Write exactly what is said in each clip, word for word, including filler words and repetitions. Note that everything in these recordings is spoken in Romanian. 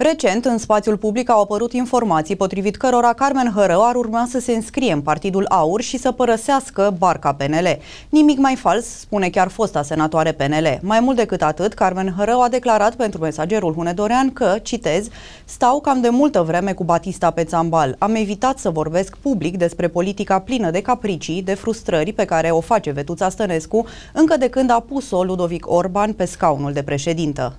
Recent, în spațiul public au apărut informații potrivit cărora Carmen Hărău ar urma să se înscrie în Partidul Aur și să părăsească barca P N L. Nimic mai fals, spune chiar fosta senatoare P N L. Mai mult decât atât, Carmen Hărău a declarat pentru Mesagerul Hunedorean că, citez, stau cam de multă vreme cu Batista pe țambal. Am evitat să vorbesc public despre politica plină de capricii, de frustrări pe care o face Vetuța Stănescu încă de când a pus-o Ludovic Orban pe scaunul de președintă.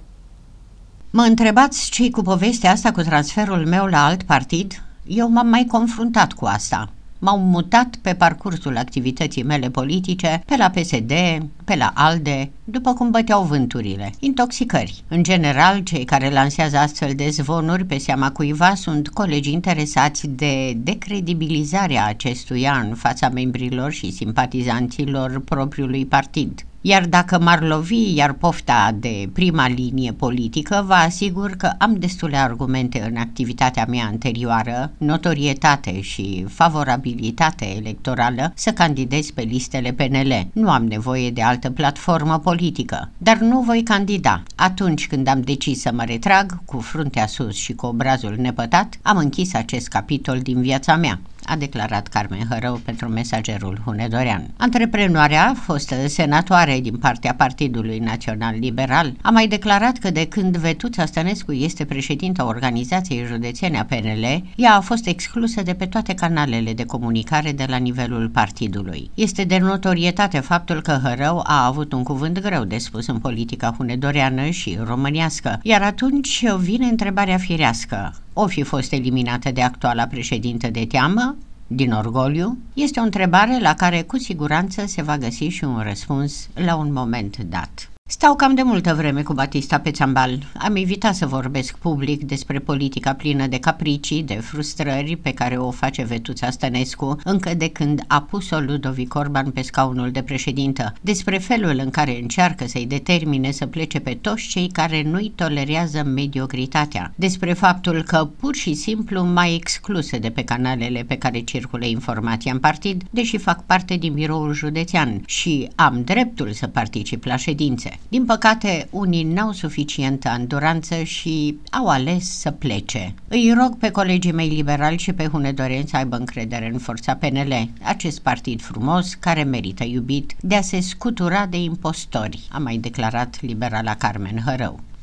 Mă întrebați ce-i cu povestea asta cu transferul meu la alt partid? Eu m-am mai confruntat cu asta. M-au mutat pe parcursul activității mele politice pe la P S D, pe la ALDE, după cum băteau vânturile. Intoxicări. În general, cei care lansează astfel de zvonuri pe seama cuiva sunt colegi interesați de decredibilizarea acestuia în fața membrilor și simpatizanților propriului partid. Iar dacă m-ar lovi iar pofta de prima linie politică, vă asigur că am destule argumente în activitatea mea anterioară, notorietate și favorabilitate electorală să candidez pe listele P N L. Nu am nevoie de altă platformă politică, dar nu voi candida. Atunci când am decis să mă retrag, cu fruntea sus și cu obrazul nepătat, am închis acest capitol din viața mea, a declarat Carmen Hărău pentru Mesagerul Hunedorean. Antreprenoarea, fostă senatoare din partea Partidului Național Liberal, a mai declarat că de când Vetuța Stănescu este președinta organizației județene a P N L, ea a fost exclusă de pe toate canalele de comunicare de la nivelul partidului. Este de notorietate faptul că Hărău a avut un cuvânt greu de spus în politica hunedoreană și românească, iar atunci vine întrebarea firească: o fi fost eliminată de actuala președintă de teamă? Din orgoliu? Este o întrebare la care cu siguranță se va găsi și un răspuns la un moment dat. Stau cam de multă vreme cu Batista pe țambal. Am evitat să vorbesc public despre politica plină de capricii, de frustrări pe care o face Vetuța Stănescu încă de când a pus-o Ludovic Orban pe scaunul de președintă, despre felul în care încearcă să-i determine să plece pe toți cei care nu-i tolerează mediocritatea, despre faptul că pur și simplu mai excluse de pe canalele pe care circulă informația în partid, deși fac parte din biroul județean și am dreptul să particip la ședințe. Din păcate, unii n-au suficientă anduranță și au ales să plece. Îi rog pe colegii mei liberali și pe hunedoreni să aibă încredere în forța P N L, acest partid frumos care merită iubit, de a se scutura de impostori, a mai declarat liberala Carmen Hărău.